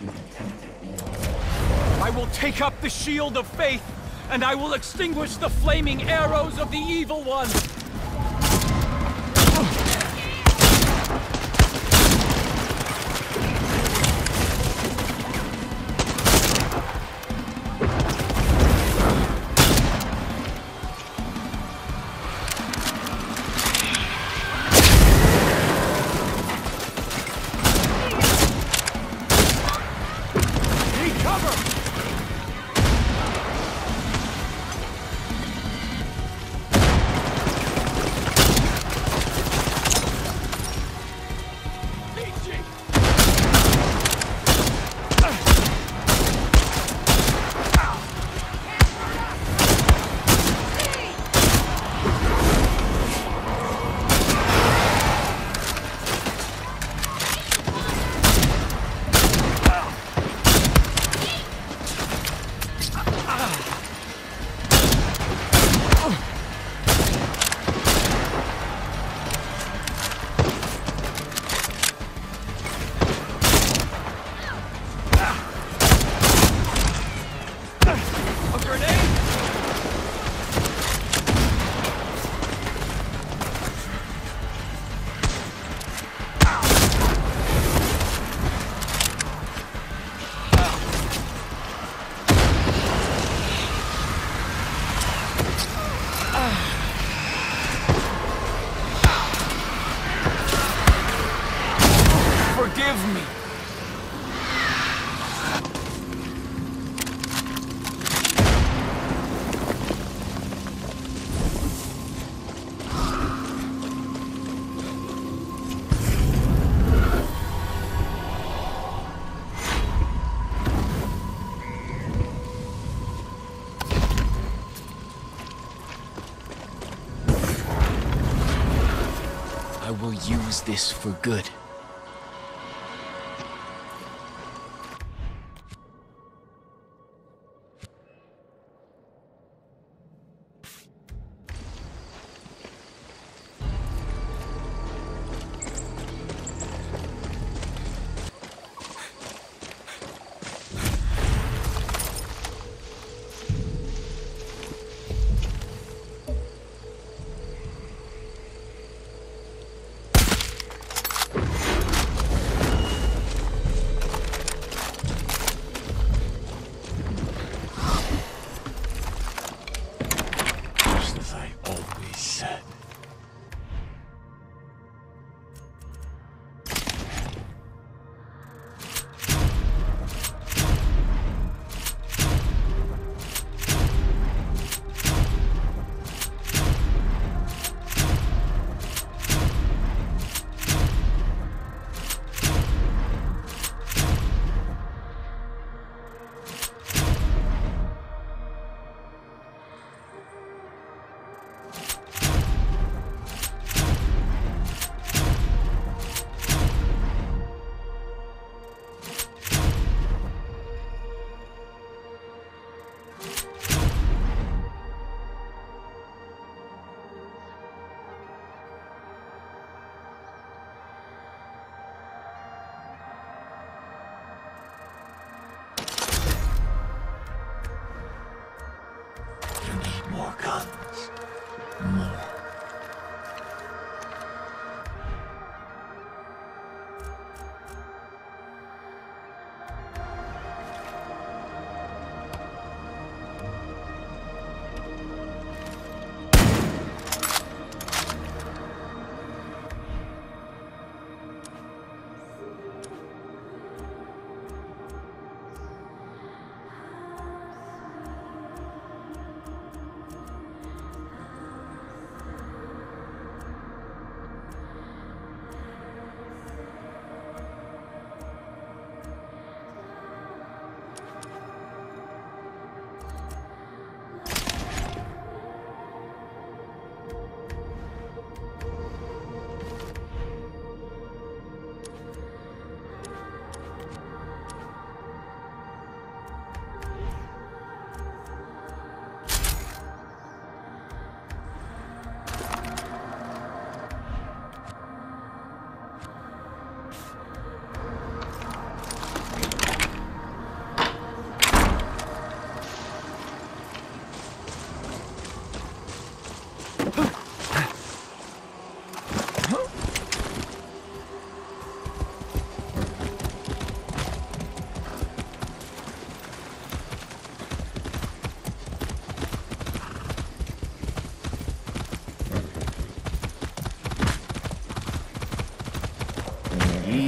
I will take up the shield of faith, and I will extinguish the flaming arrows of the evil one! Forgive me! I will use this for good.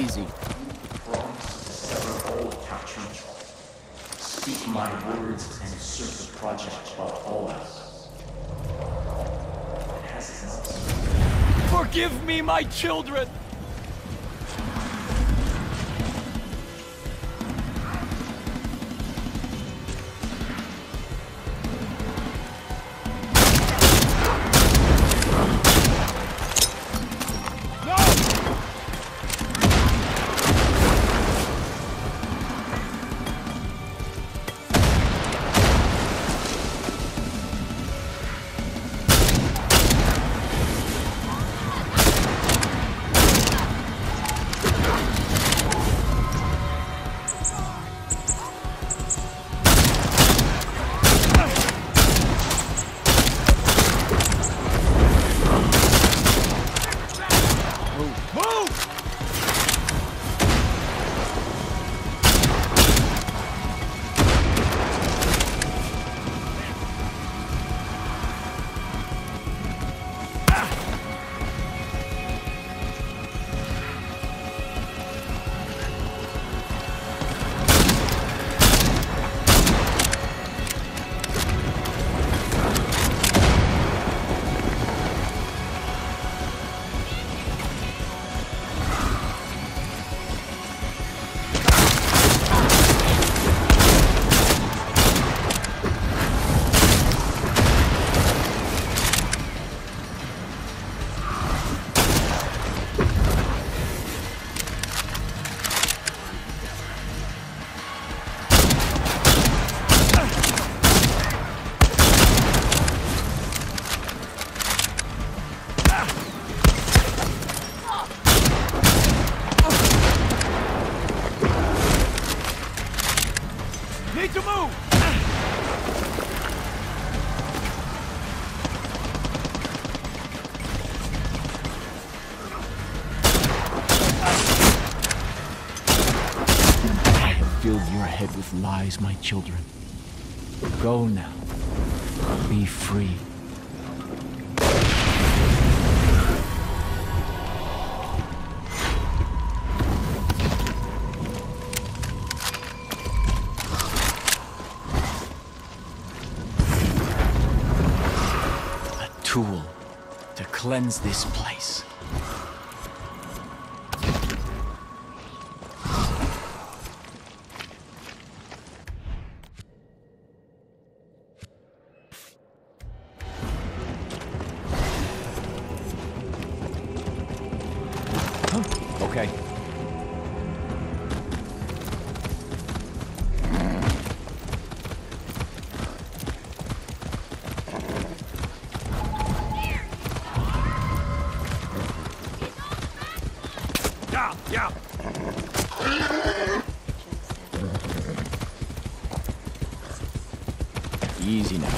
easy. Promise to sever all attachment. Speak my words and serve the project above all else. It has its answer. Forgive me, my children! Need to move! I have filled your head with lies, my children. Go now. Be free. Tool to cleanse this place. Huh? Okay. Yeah. Easy now.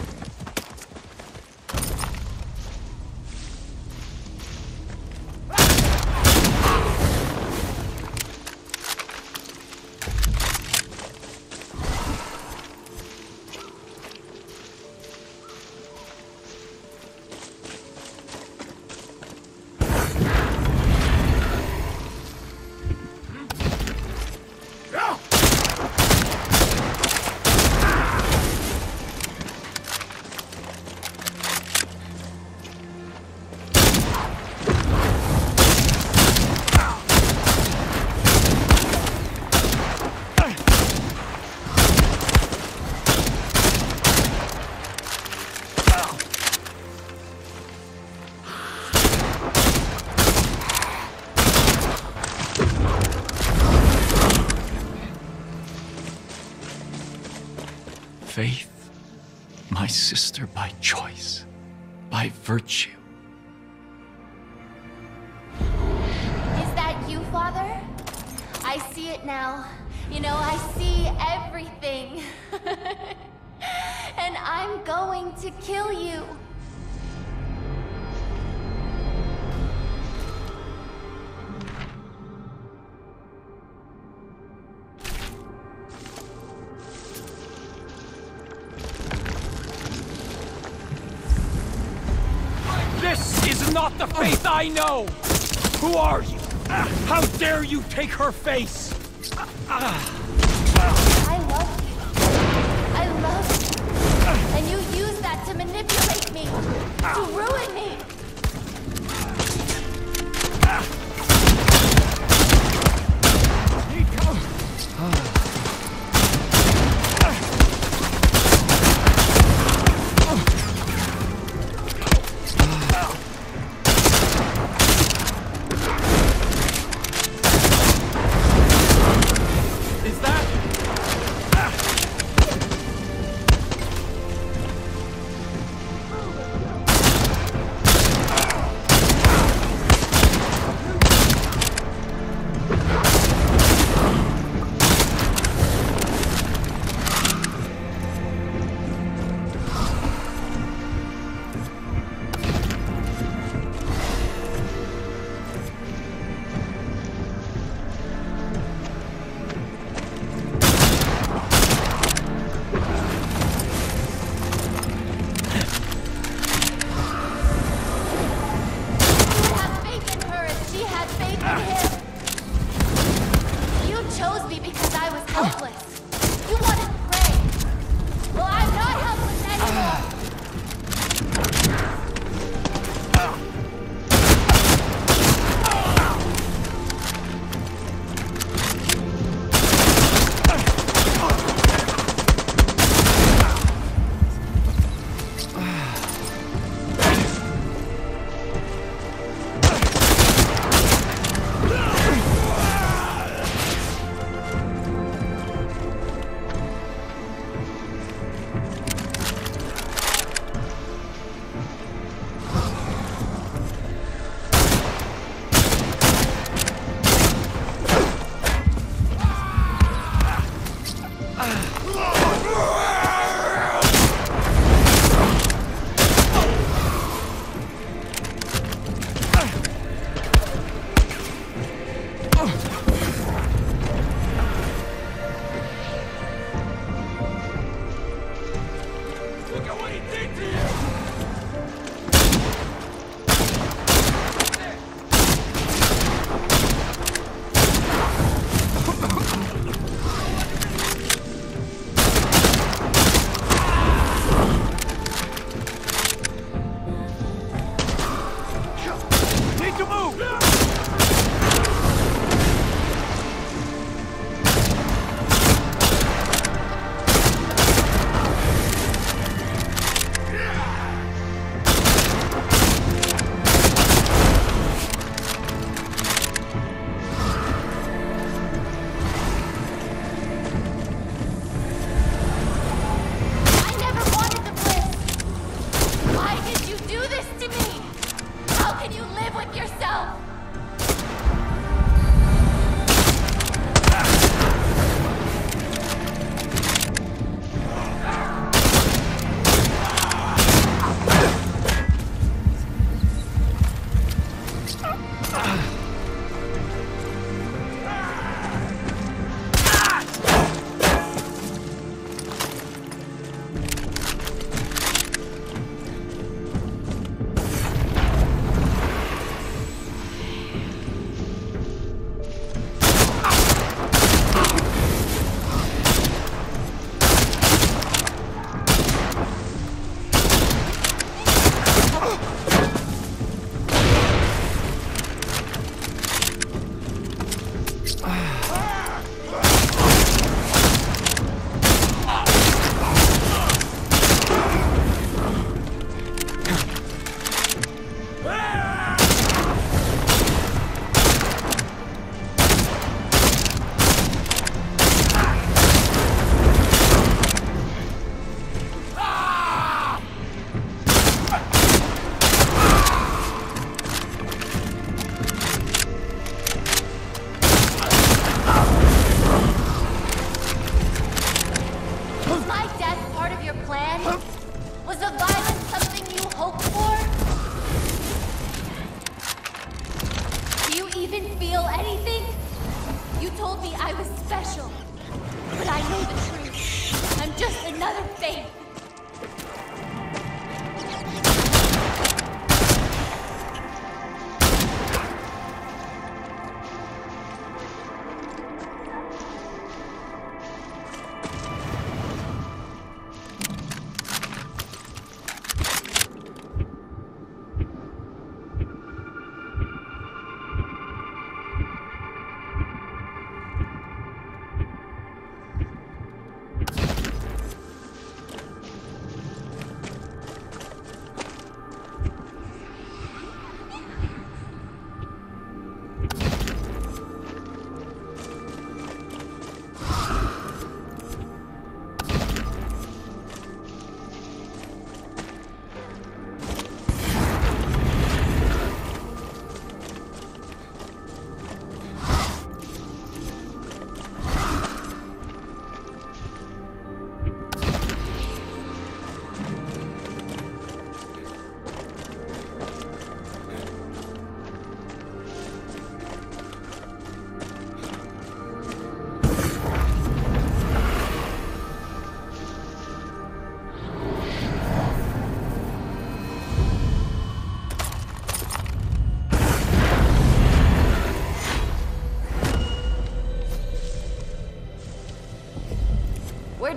Faith, my sister by choice, by virtue. Is that you, Father? I see it now. You know, I see everything. And I'm going to kill you. This is not the faith I know! Who are you? How dare you take her face? I love you. I love you. And you use that to manipulate me. To ruin me.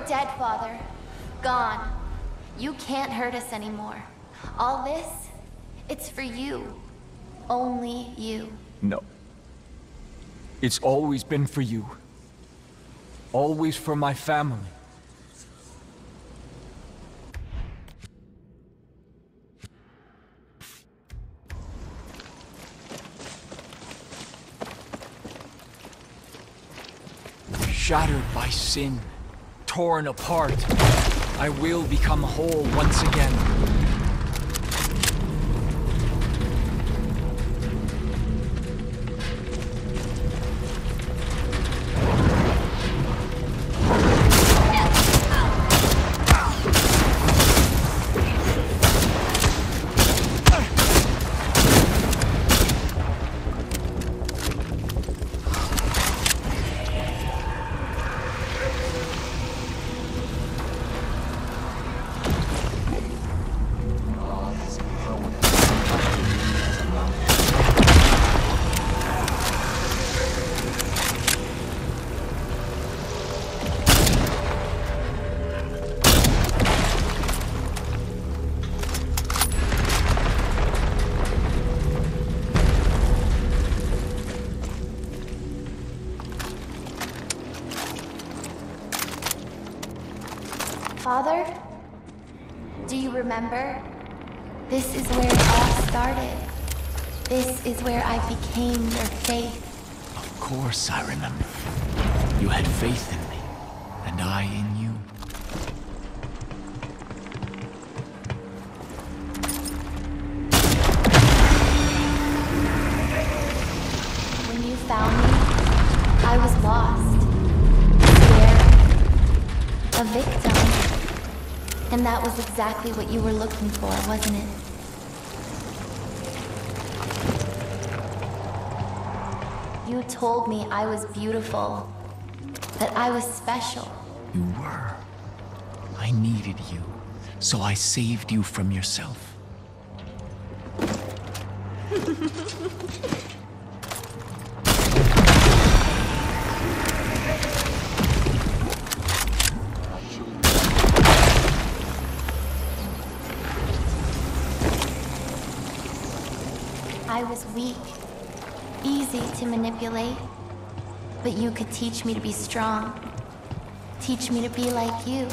dead, Father. Gone. You can't hurt us anymore. All this, it's for you. Only you. No. It's always been for you. Always for my family. Shattered by sin, torn apart, I will become whole once again. Father, do you remember? This is where it all started. This is where I became your faith. Of course I remember. You had faith in me, and I in you. When you found me, I was lost, scared, a victim. And that was exactly what you were looking for, wasn't it? You told me I was beautiful, that I was special. You were. I needed you, so I saved you from yourself. I was weak, easy to manipulate, but you could teach me to be strong. Teach me to be like you.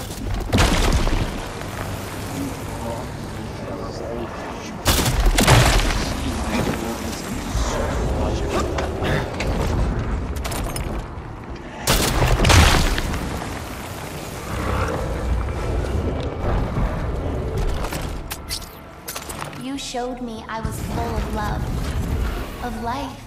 You showed me I was full of love, of life.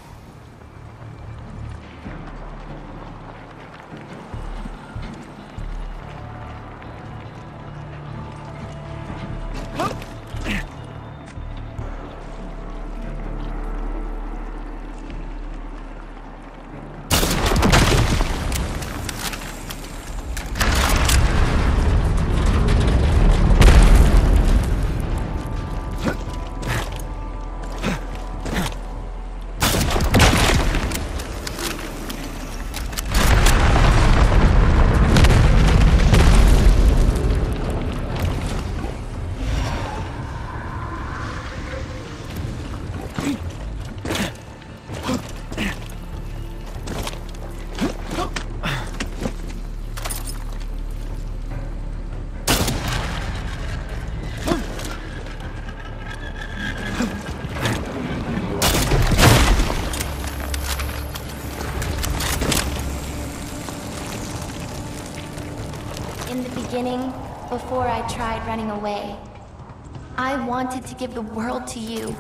In the beginning, before I tried running away, I wanted to give the world to you.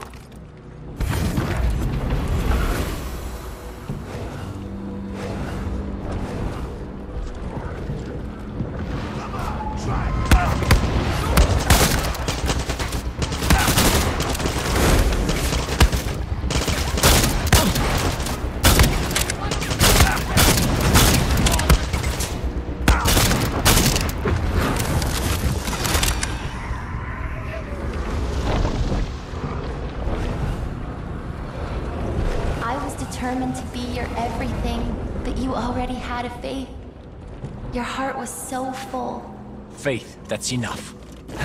Determined to be your everything, but you already had a faith. Your heart was so full. Faith, that's enough.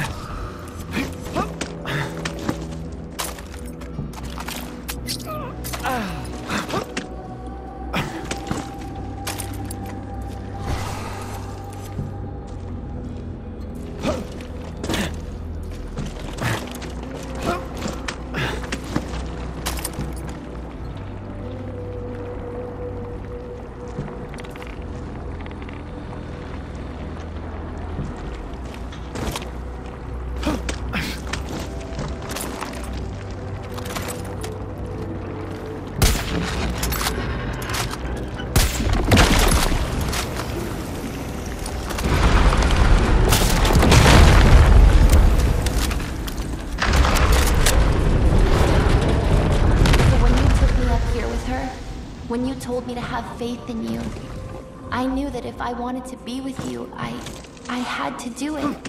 When you told me to have faith in you, I knew that if I wanted to be with you, I had to do it.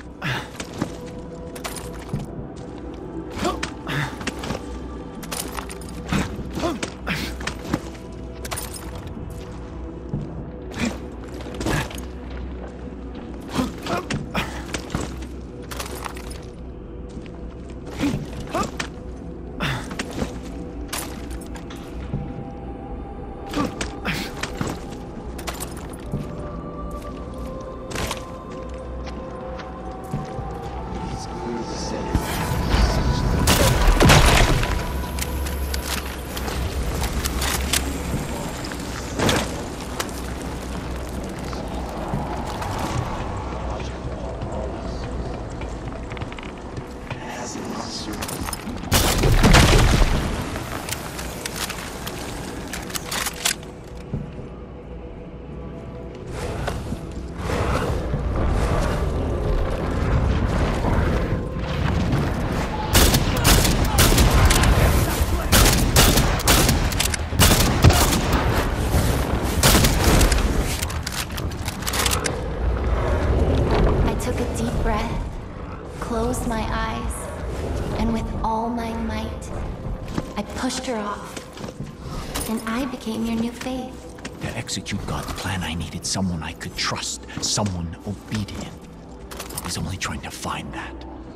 Closed my eyes, and with all my might, I pushed her off, and I became your new faith. To execute God's plan, I needed someone I could trust, someone obedient. I was only trying to find that.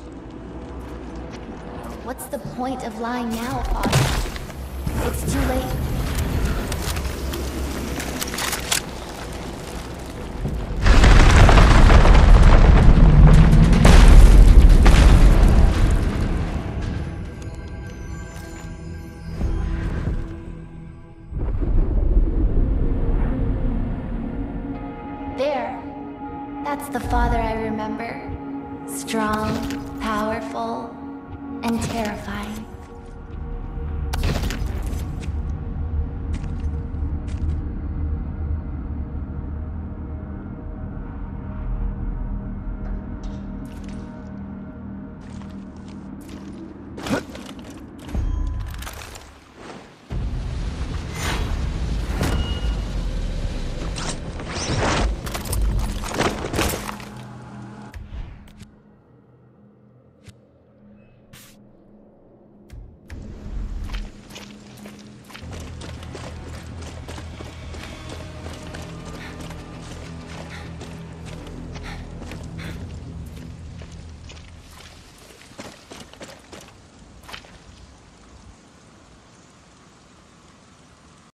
What's the point of lying now, Father? It's too late. There. That's the father I remember. Strong, powerful, and terrifying.